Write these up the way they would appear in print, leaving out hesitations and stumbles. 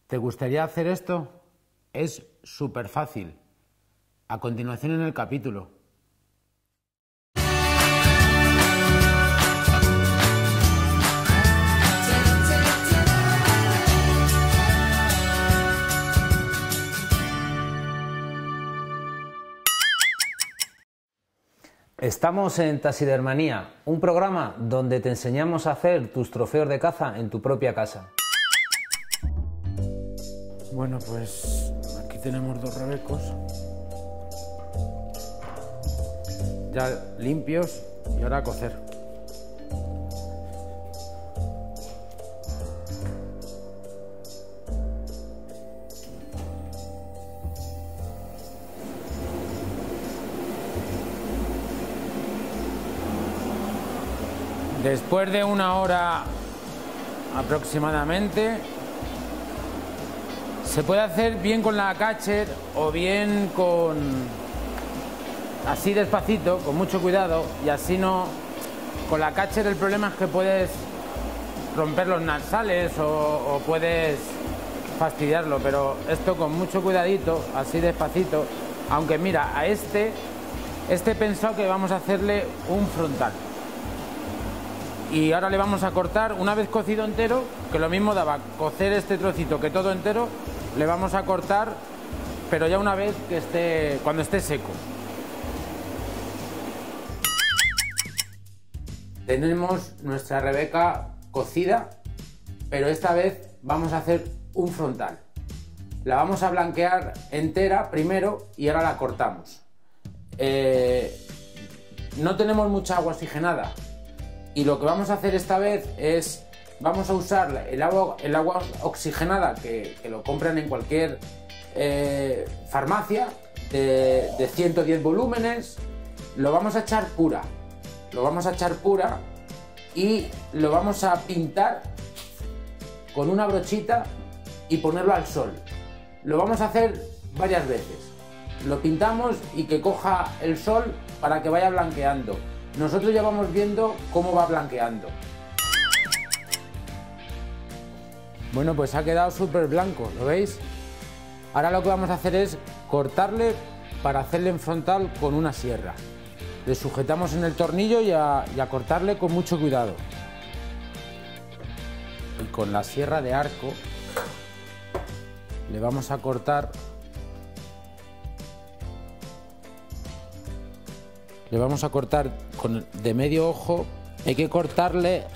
¿Te gustaría hacer esto? Es súper fácil. A continuación en el capítulo. Estamos en Taxidermanía, un programa donde te enseñamos a hacer tus trofeos de caza en tu propia casa. Bueno, pues aquí tenemos dos rebecos ya limpios y ahora a cocer. Después de una hora aproximadamente, se puede hacer bien con la catcher o bien con así despacito, con mucho cuidado, y así no. Con la catcher el problema es que puedes romper los narsales o puedes fastidiarlo, pero esto con mucho cuidadito, así despacito. Aunque mira, a este he pensado que vamos a hacerle un frontal. Y ahora le vamos a cortar, una vez cocido entero, que lo mismo daba cocer este trocito que todo entero, le vamos a cortar, pero ya una vez que esté, cuando esté seco. Tenemos nuestra rebeca cocida, pero esta vez vamos a hacer un frontal. La vamos a blanquear entera primero y ahora la cortamos. No tenemos mucha agua oxigenada. Y lo que vamos a hacer esta vez es, vamos a usar el agua oxigenada que lo compran en cualquier farmacia de 110 volúmenes, lo vamos a echar pura. Lo vamos a echar pura y lo vamos a pintar con una brochita y ponerlo al sol. Lo vamos a hacer varias veces. Lo pintamos y que coja el sol para que vaya blanqueando. Nosotros ya vamos viendo cómo va blanqueando. Bueno, pues ha quedado súper blanco, ¿lo veis? Ahora lo que vamos a hacer es cortarle para hacerle en frontal con una sierra. Le sujetamos en el tornillo y a cortarle con mucho cuidado. Y con la sierra de arco le vamos a cortar. Le vamos a cortar de medio ojo. Hay que cortarle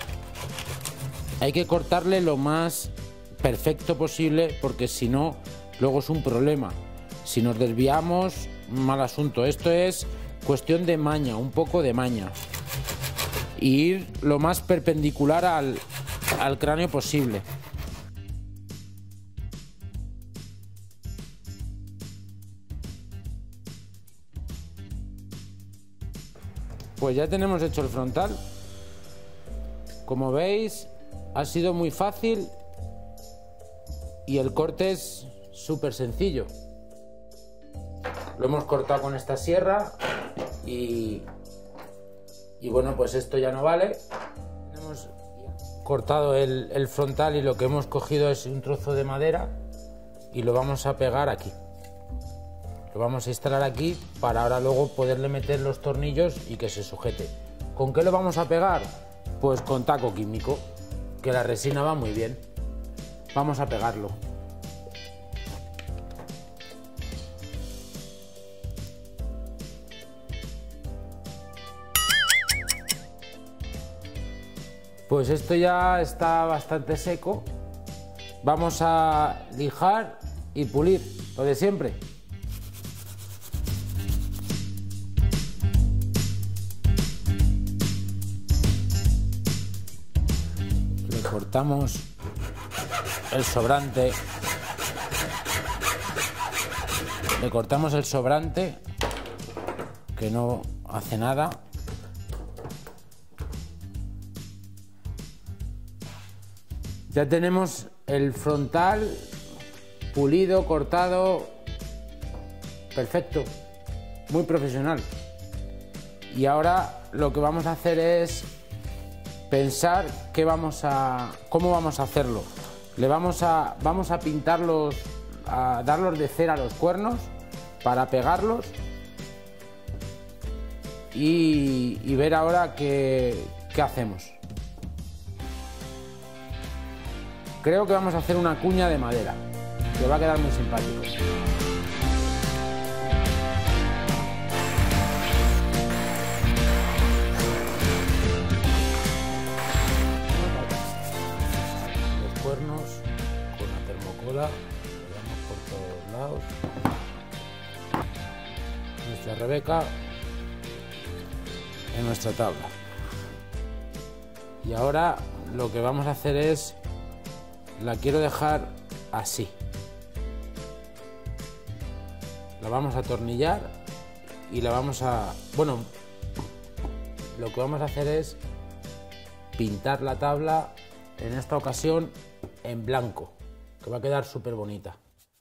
lo más perfecto posible, porque si no, luego es un problema. Si nos desviamos, mal asunto. Esto es cuestión de maña, un poco de maña. Y ir lo más perpendicular al cráneo posible. Pues ya tenemos hecho el frontal. Como veis, ha sido muy fácil y el corte es súper sencillo. Lo hemos cortado con esta sierra y bueno, pues esto ya no vale. Hemos cortado el frontal y lo que hemos cogido es un trozo de madera y lo vamos a pegar aquí. Lo vamos a instalar aquí para ahora luego poderle meter los tornillos y que se sujete. ¿Con qué lo vamos a pegar? Pues con taco químico, que la resina va muy bien. Vamos a pegarlo. Pues esto ya está bastante seco. Vamos a lijar y pulir, lo de siempre. Le cortamos el sobrante. Le cortamos el sobrante, que no hace nada. Ya tenemos el frontal pulido, cortado, perfecto, muy profesional. Y ahora lo que vamos a hacer es pensar cómo vamos a hacerlo. vamos a pintarlos, a darlos de cera a los cuernos para pegarlos y ver ahora qué hacemos. Creo que vamos a hacer una cuña de madera, que va a quedar muy simpático. Los cuernos con la termocola, le damos por todos lados. Nuestra Rebeca en nuestra tabla. Y ahora lo que vamos a hacer es, la quiero dejar así. La vamos a atornillar y la vamos a... Bueno, lo que vamos a hacer es pintar la tabla, en esta ocasión en blanco, que va a quedar súper bonita.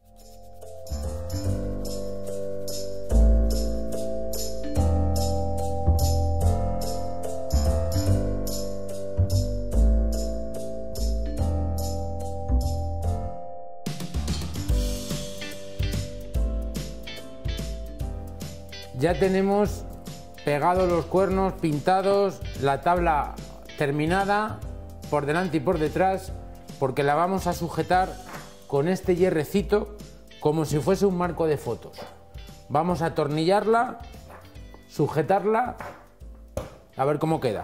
Ya tenemos pegados los cuernos, pintados, la tabla terminada por delante y por detrás, porque la vamos a sujetar con este hierrecito como si fuese un marco de fotos. Vamos a atornillarla, sujetarla, a ver cómo queda.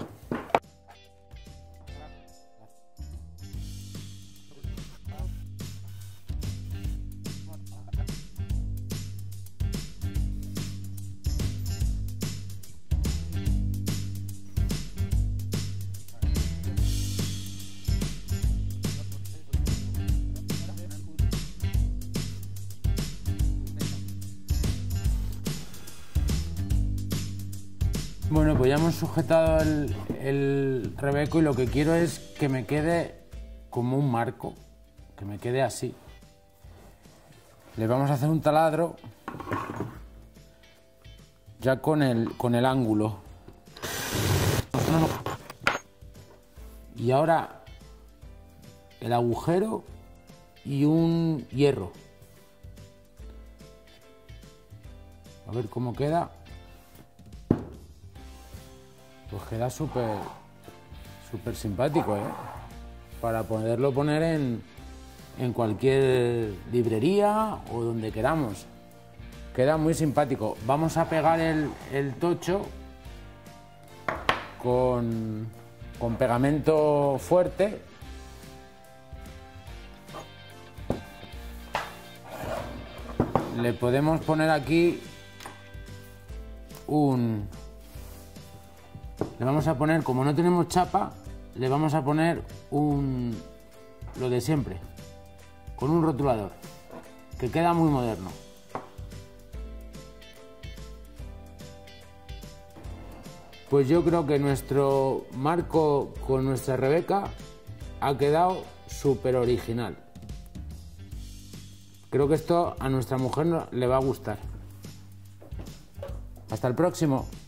Bueno, pues ya hemos sujetado el rebeco y lo que quiero es que me quede como un marco, que me quede así. Le vamos a hacer un taladro ya con el ángulo. Y ahora el agujero y un hierro. A ver cómo queda. Pues queda súper simpático, ¿eh? Para poderlo poner en cualquier librería o donde queramos. Queda muy simpático. Vamos a pegar el tocho con pegamento fuerte. Le podemos poner aquí le vamos a poner, como no tenemos chapa, le vamos a poner lo de siempre, con un rotulador, que queda muy moderno. Pues yo creo que nuestro marco con nuestra Rebeca ha quedado súper original. Creo que esto a nuestra mujer le va a gustar. Hasta el próximo.